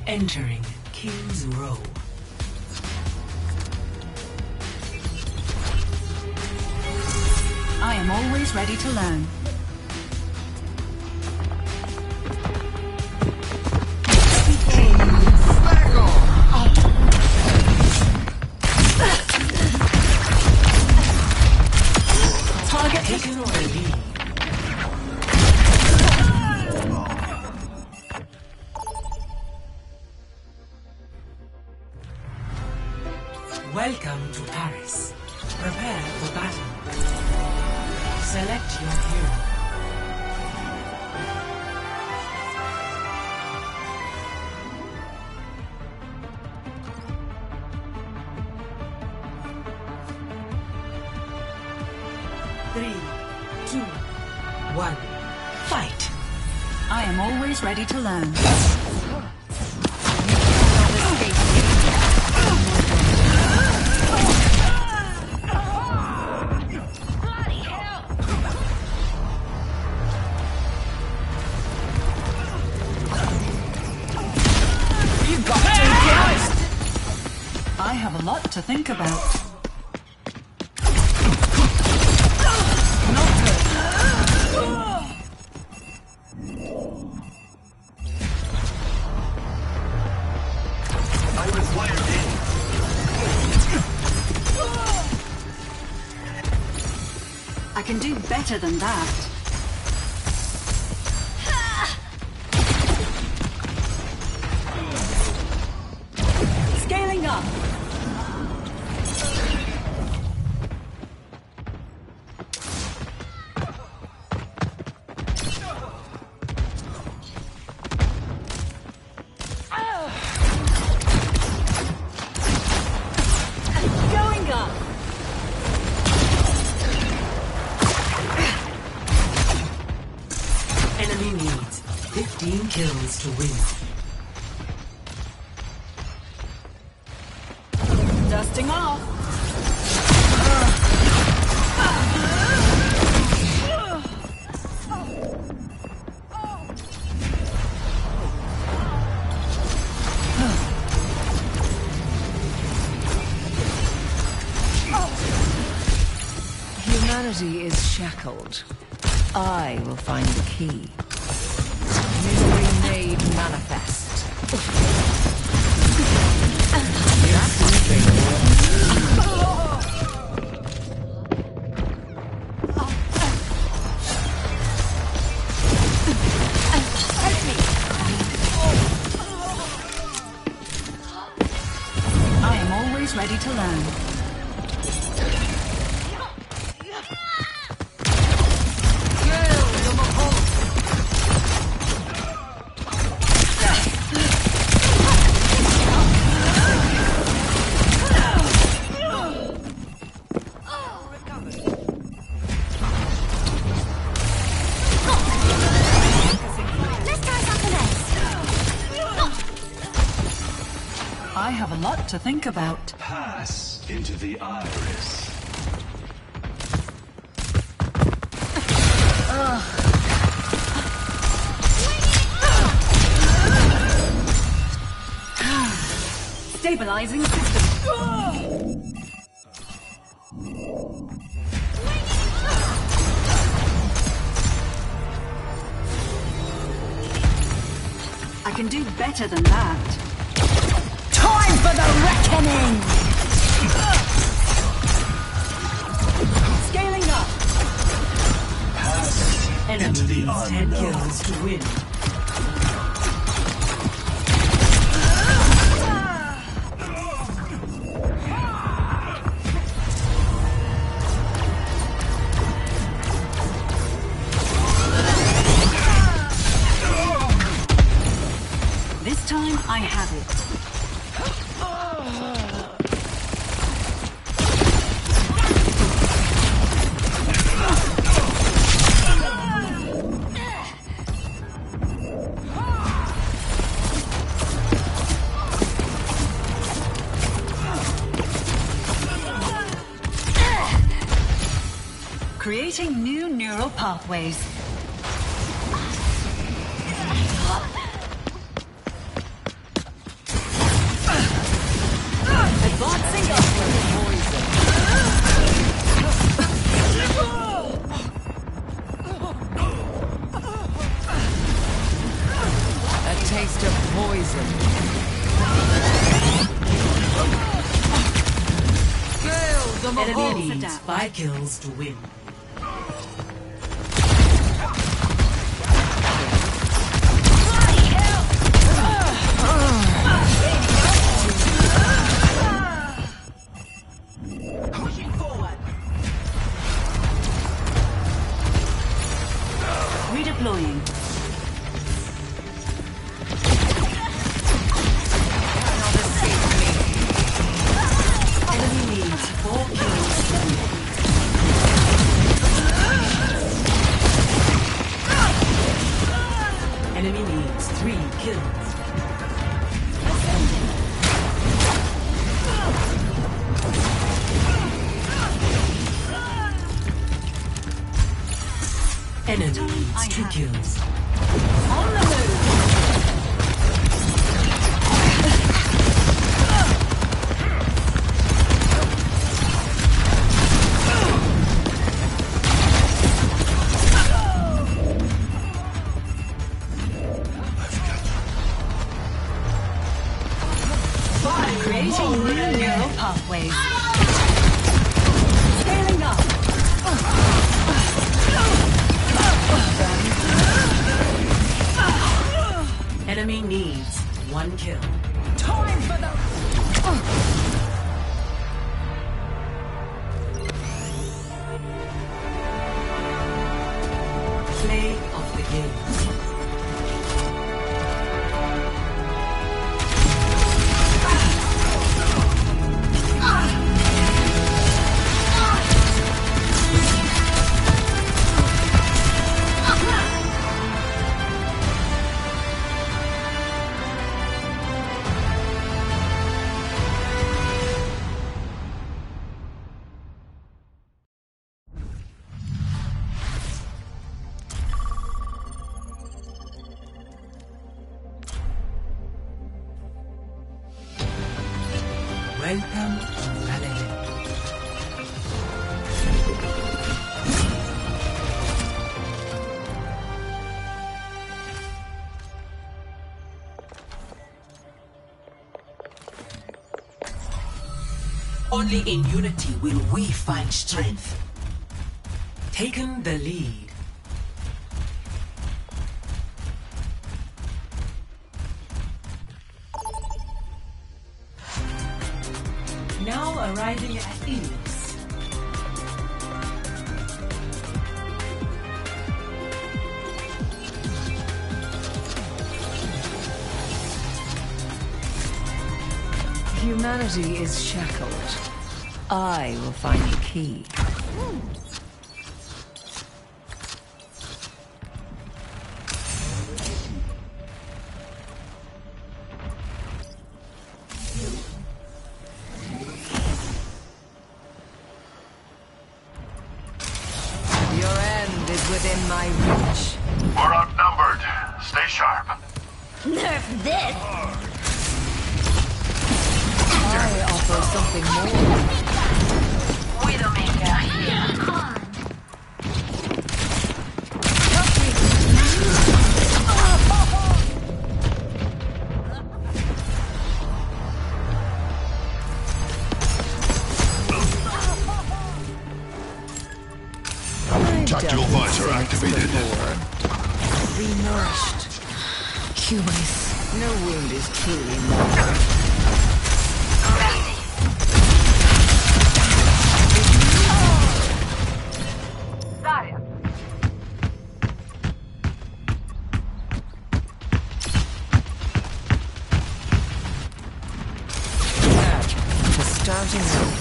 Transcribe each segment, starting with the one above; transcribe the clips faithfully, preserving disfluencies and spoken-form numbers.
Entering King's Row. I am always ready to learn. Target taken already. Welcome to Paris. Prepare for battle. Select your hero. Three, two, one, fight! I am always ready to learn. I have a lot to think about. Not good. I was wired in. I can do better than that. Scaling up. Enemy needs fifteen kills to win. Dusting off. Humanity is shackled. I will find the key. Misery made manifest. I am always ready to learn. I have a lot to think about. Pass into the iris. Stabilizing system. I can do better than that. Time for the reckoning! Scaling up. Pass Enemy into the needs ten unknown. kills to win. This time I have it. Creating new neural pathways. The Enemy Mahols needs adapt. five kills to win. Pushing forward. Redeploying. Enemy needs four kills to win. Enemy needs three kills. Enemy needs two kills. On the move. Creating new neural pathways. Scaling up. Enemy needs one kill. Time for the... Play of the game. Welcome to Valhalla. Only in unity will we find strength. Taken the lead. Now arriving at Ilios. Humanity is shackled. I will find the key. Your end is within my reach. We're outnumbered. Stay sharp. Nerf this! I offer something more. Widowmaker here. Tactical visor activated. Renourished. Curious. No wound is truly mortal. Starting out.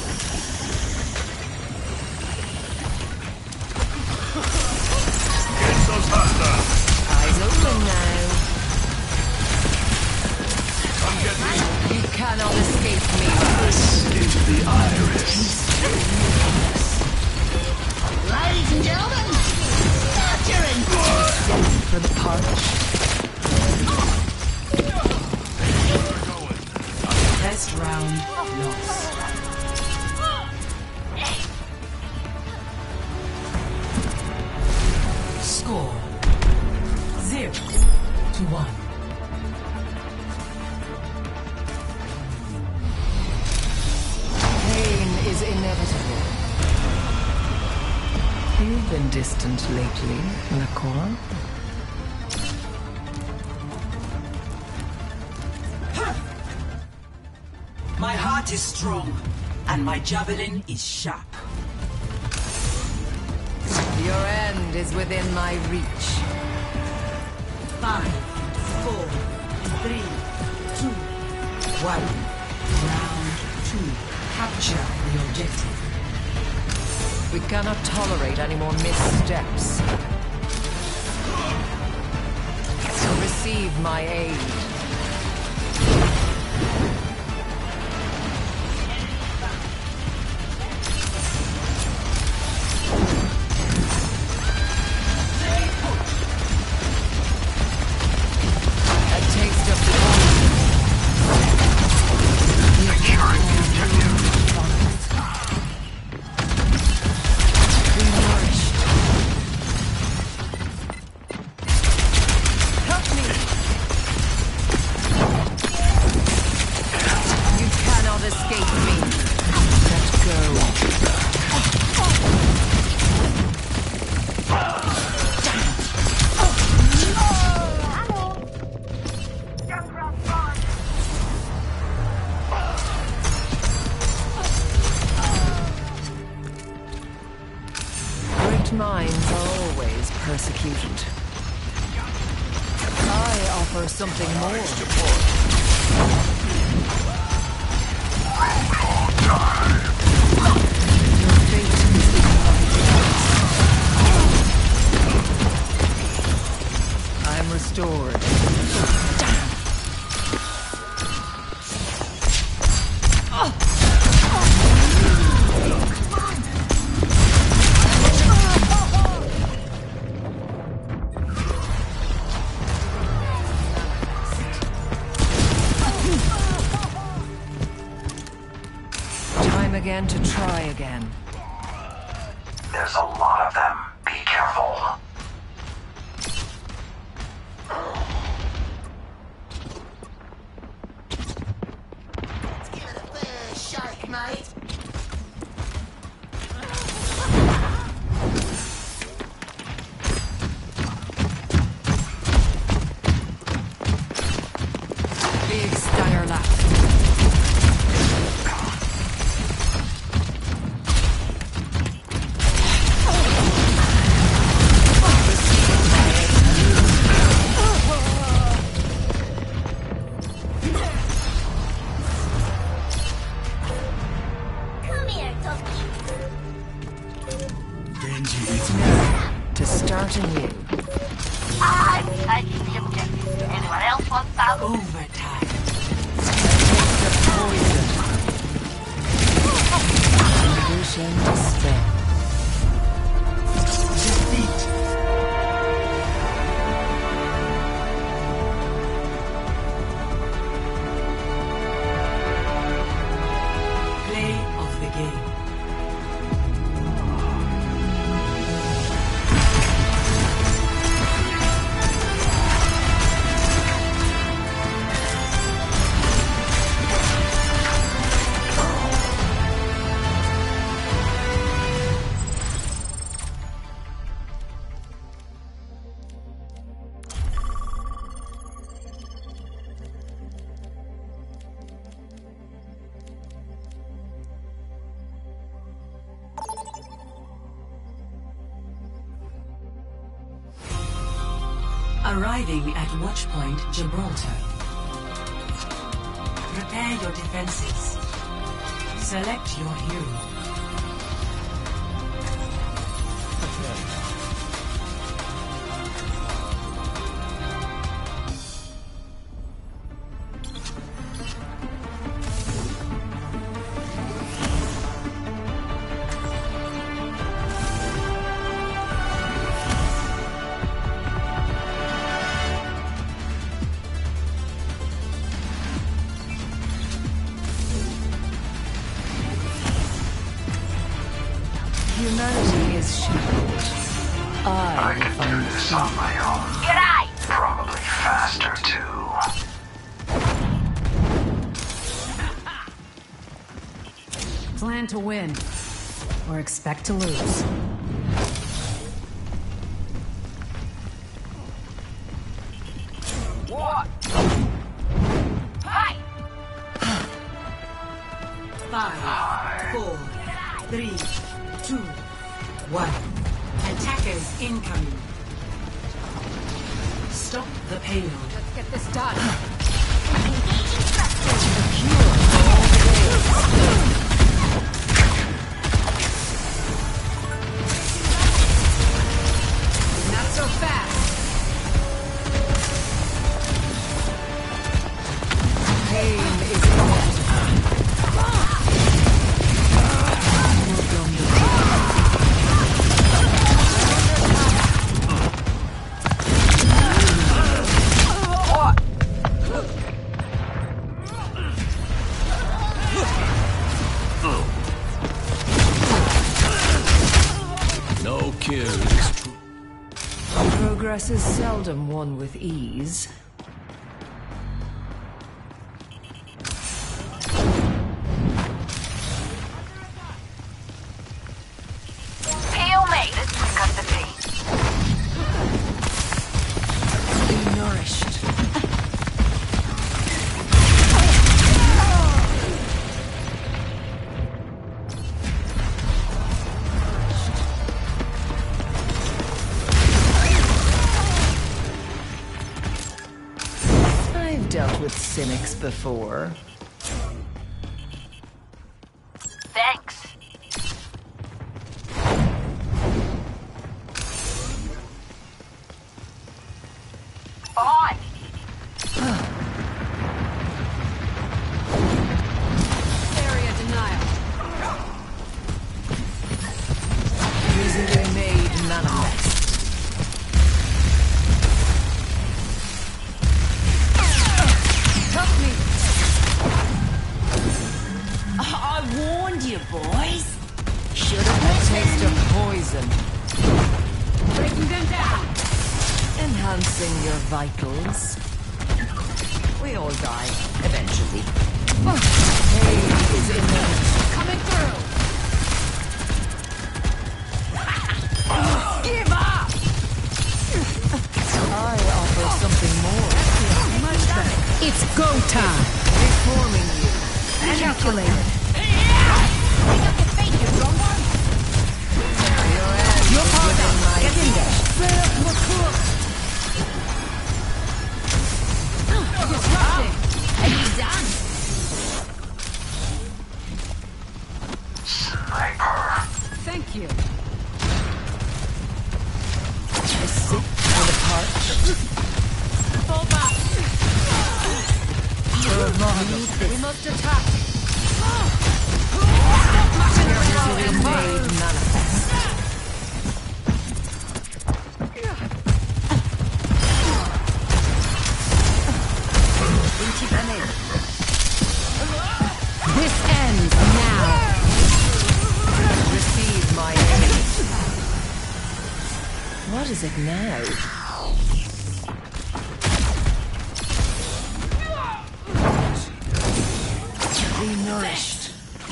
Get those hostiles. Eyes open now. Come get me. You've been distant lately, Nakor. My heart is strong, and my javelin is sharp. Your end is within my reach. Five, four, three, two, one. Round two. Capture the objective. We cannot tolerate any more missteps. Receive my aid. Minds are always persecuted. I offer something more. Your fate is in my hands. I'm restored. Again to try again. There's a lot of them. Be careful. Let's give it a fair shake, mate. Big Steiner lap. To start anew. I'm taking the objective. Anyone else want that? Overtime. The poison. Illusion despair. Defeat. Play of the game. Arriving at Watchpoint Gibraltar. Prepare your defenses. Select your hero. Humanity is shackled. I, I can do this on my own. G'day! Probably faster, too. Plan to win, or expect to lose. Five, four, three, two, one. Attackers incoming. Stop the payload. Let's get this done. Not so fast. Pain is inevitable. No kills. Progress is seldom won with ease. Peel me. Let's pick up the pace. Be nourished. I've dealt with cynics before. Thanks. Bye. Area denial. Easily made manifest. Help me. I warned you, boys. Should A have taste listened. of poison. Breaking them down. Enhancing your vitals. We all die eventually. Pain is inevitable. Coming through. Give up. I offer something more. Much better. It's go time. Reforming you. Calculated. Your end You're is powered within up. my Get in there. reach. Set up the cook. Disrupting. Are you done? Sniper. Thank you. I sit for the parch. Fall back. We must attack. Easily made manifest. This ends now. Receive my aid. What is it now? Be nourished.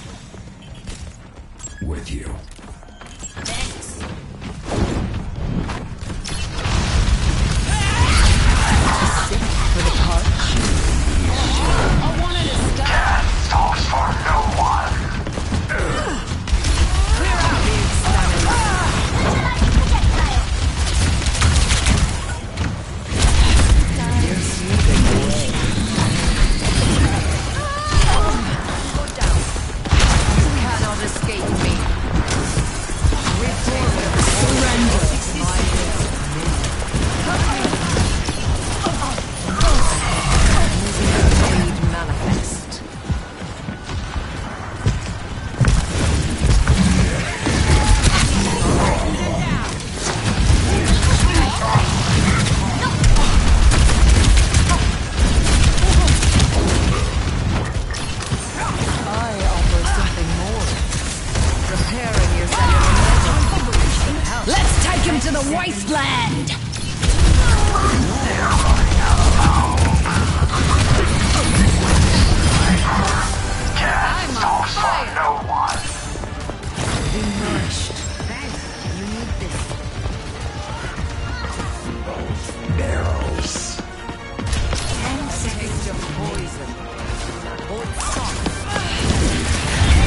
With you. Sit for the parch. I wanted to stop. Talks for no one. Big stamina. You're sweeping away. Go down. You cannot escape me. Reform. Surrender. My will. Made manifest. I offer something more. Preparing yourself. Let's take him to the wasteland. Talks for no one. Be nourished. You need this. Barrels. Taste of poison. Hold soft.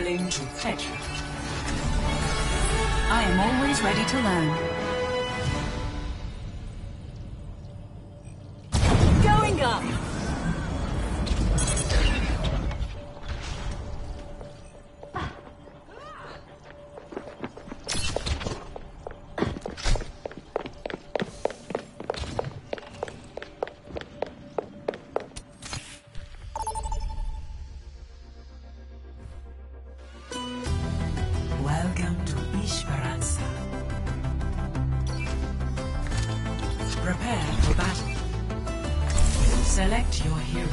willing to Petra. I am always ready to learn. Going up! Welcome to Esperanza. Prepare for battle. Select your hero.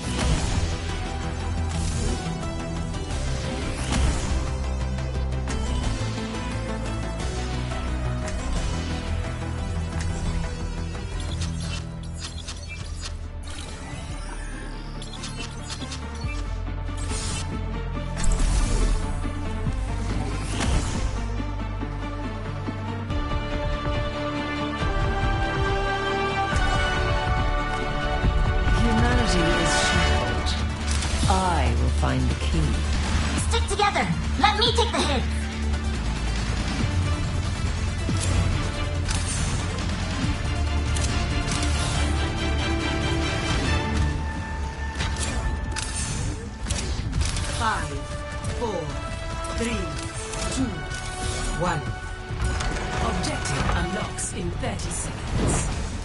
I will find the key. Stick together. Let me take the hit. Five, four, three, two, one. Objective unlocks in thirty seconds.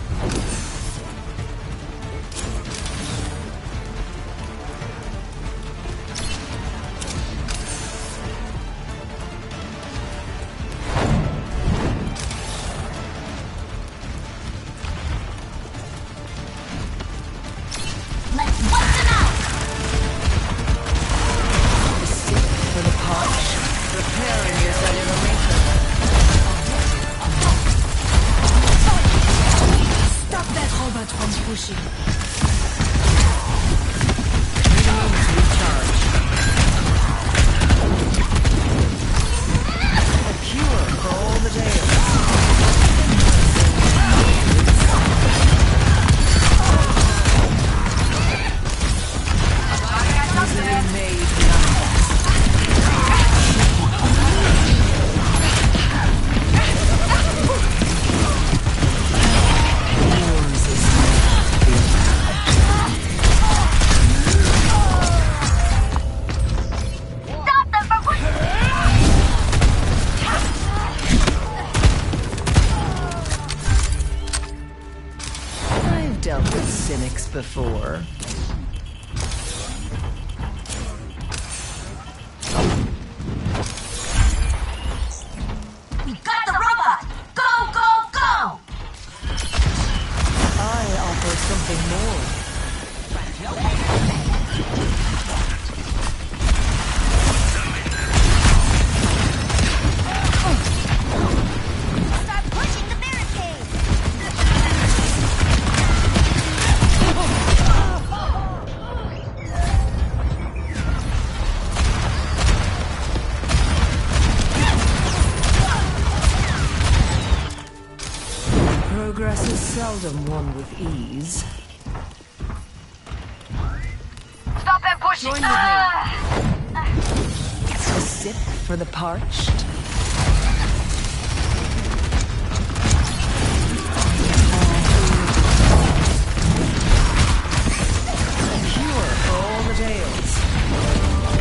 Let's bust them out! Sick for the punch. Preparing your cellular maker. Stop that robot from pushing. Needing to recharge. A cure for all the tales. Easily made manifest. Yours is Stop them from pushing! I've dealt with cynics before. We got the robot! Go, go, go! I offer something more. Stop pushing the barricade! Progress is seldom won with ease. Stop them pushing! Join with me. Ah! A sip for the parched. A cure for all the tales.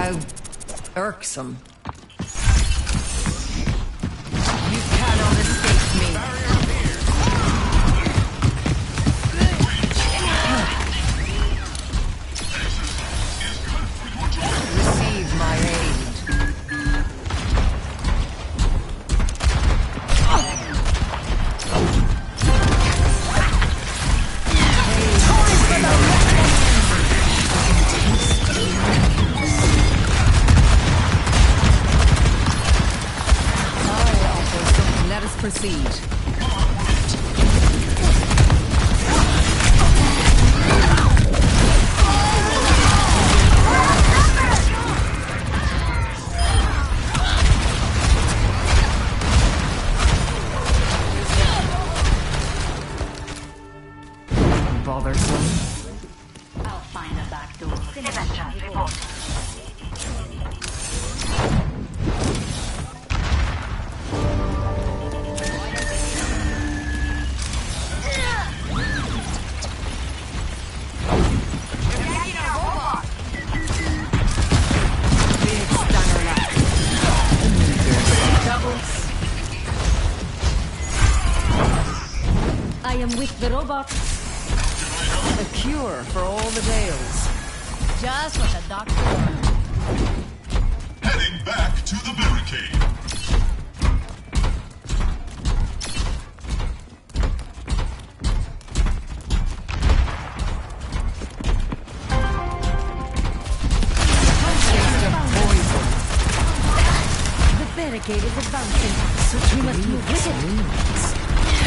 How irksome. You cannot escape me. Receive my aid. Proceed. Bothersome. I'll find a back door. Sylvester, report. I am with the robot. A cure for all the Dales. Just what the doctor ordered. Heading back to the barricade. The barricade is advancing, so we must move with it.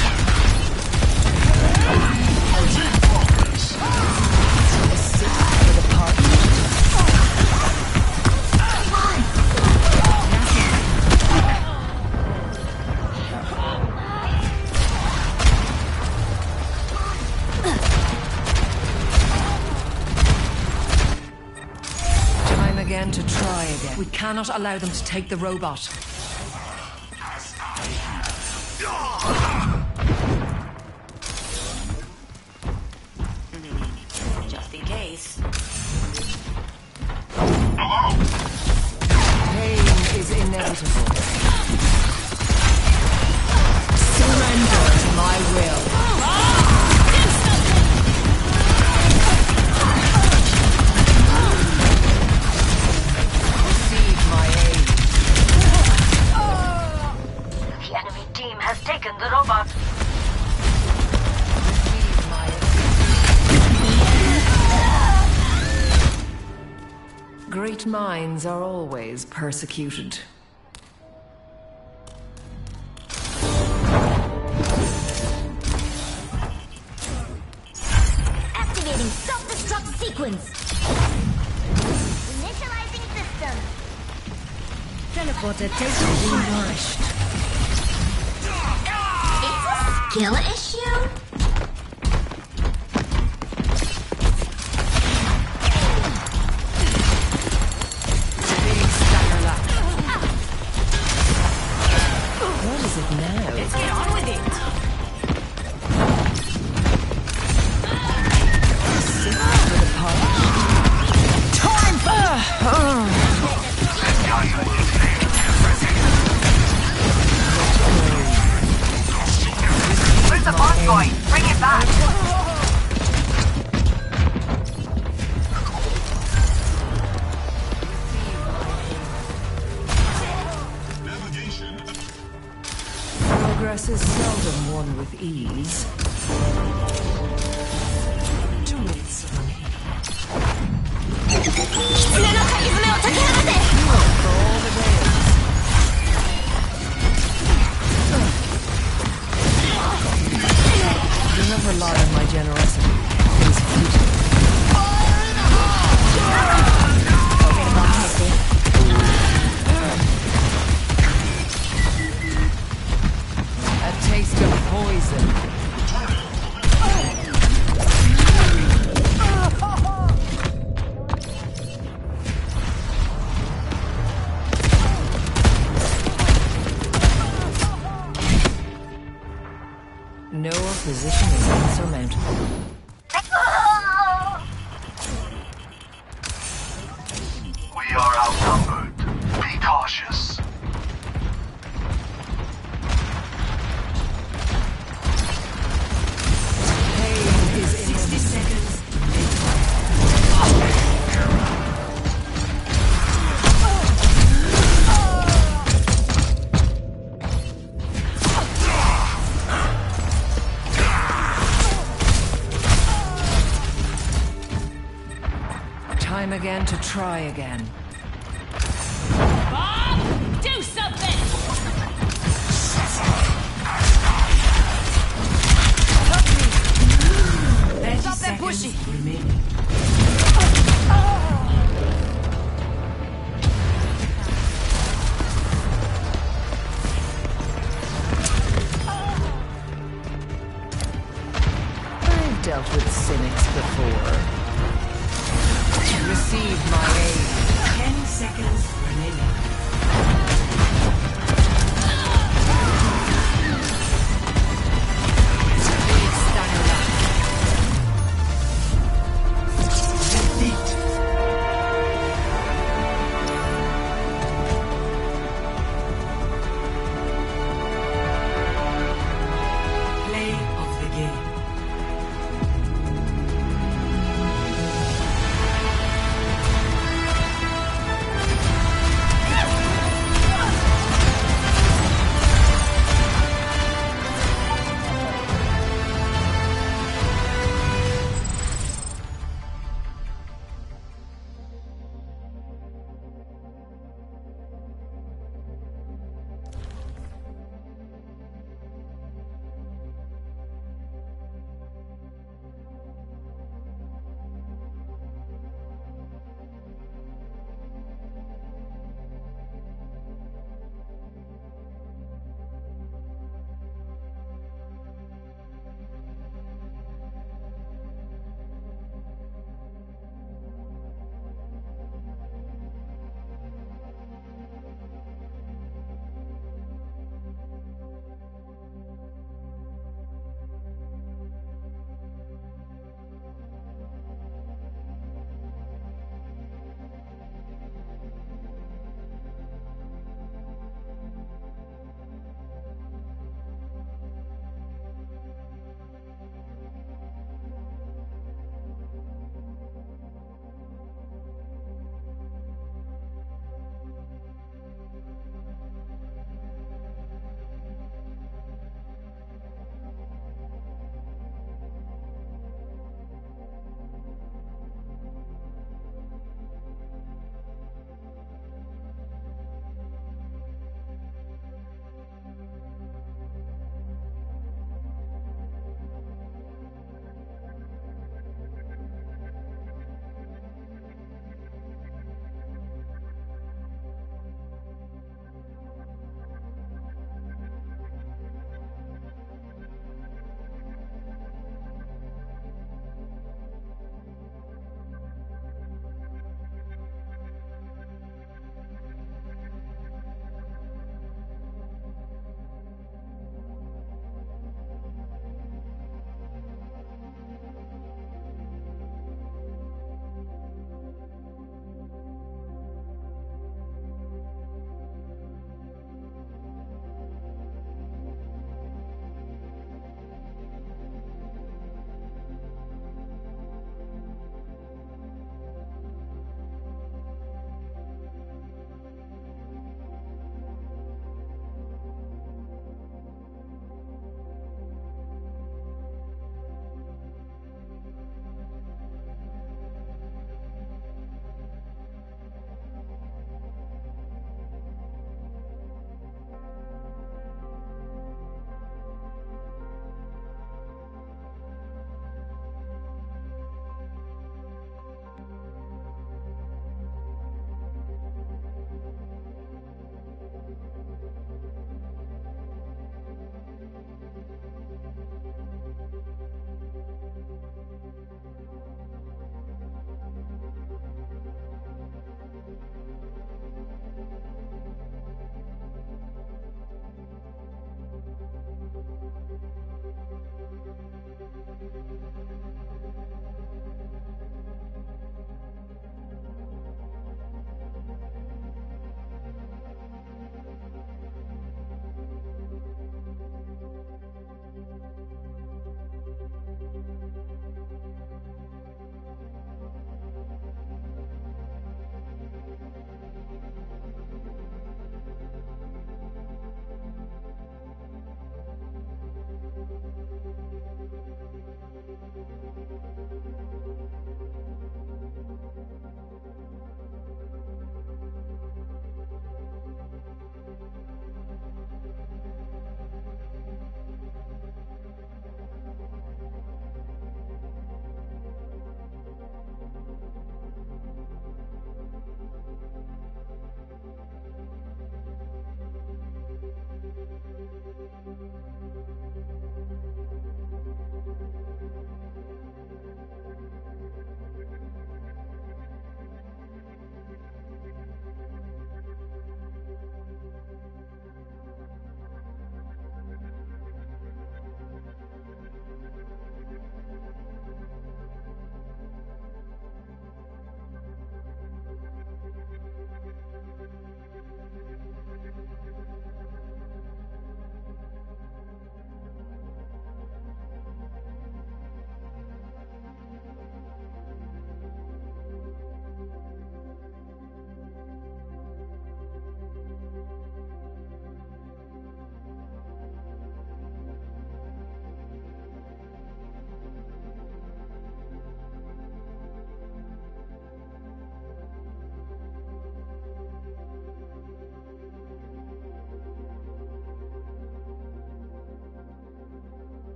Time again to try again. We cannot allow them to take the robot. Just in case. Hello? Pain is inevitable. Surrender to my will. Receive my aid. The enemy team has taken the robot. Receive my aid. Great minds are always persecuted. Activating self-destruct sequence. Initializing system. Teleporter taken. Nourished. Skill issue? Big stunner lap. What is it now? Let's get on with it. Sit for the part. Time for... Where's the bond going? Bring it back. Navigation. Progress is seldom won with ease. Two minutes for me. Hero for all the Dales. Do not rely on my generosity. It is futile. A taste of poison. No opposition is insurmountable. We are out. cautious. Pain is sixty seconds. time again to try again. Bob, do something! thirty Stop that seconds pushing. remaining. I've dealt with cynics before. Receive my aid. Ten seconds remaining.